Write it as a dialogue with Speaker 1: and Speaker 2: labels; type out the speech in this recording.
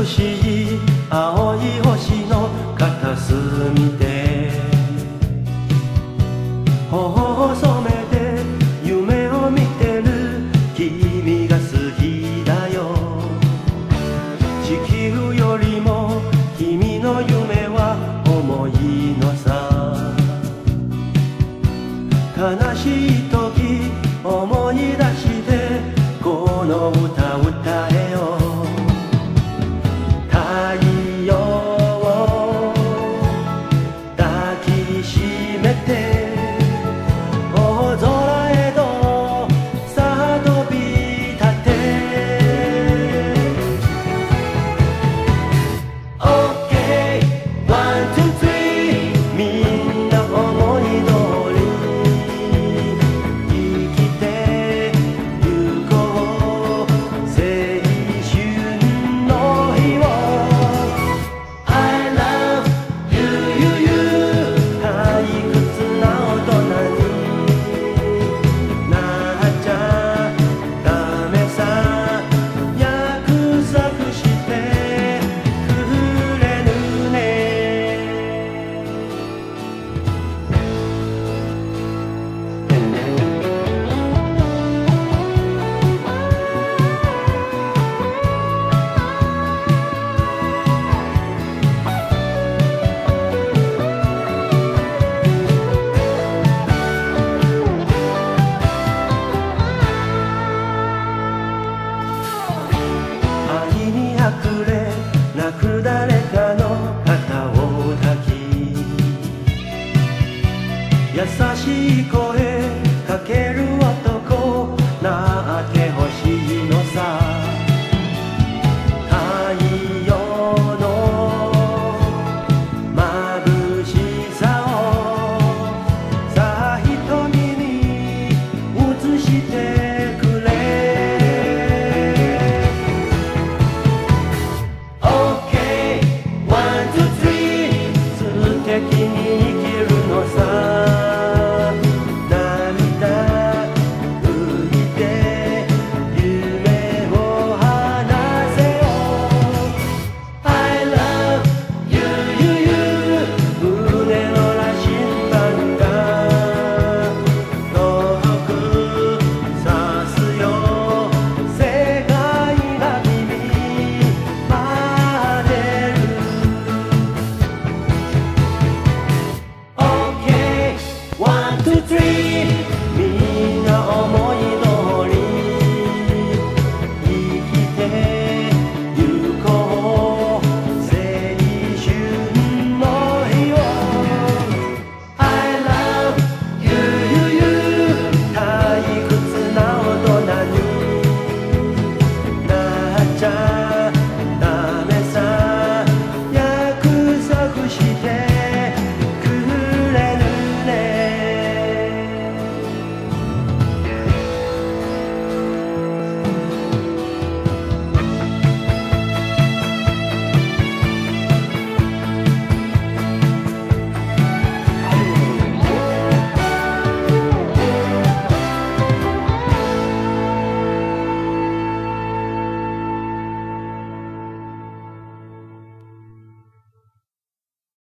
Speaker 1: しい青い星の片隅で頬を染めて夢を見てる君が好きだよ。地球よりも君の夢は重いのさ。悲しい時思い出してこの歌歌えよ。太陽を抱きしめて大空へとさあ飛び立て OK ワンツースリーみんな思い通り生きてゆこう青春の日を I love you you you 退屈な大人になっちゃダメさ。約束してくれるね。愛にあふれ泣く誰かの肩を抱き優しい声かける男なってほしいのさ。太陽の眩しさをさあ瞳に映してくれ。OK ワンツースリー素敵に生きるのさ。涙拭いて夢を話せよ。I love you you you 胸の羅針盤が遠くさすよ。世界が君待ってる。 OK ワンツースリー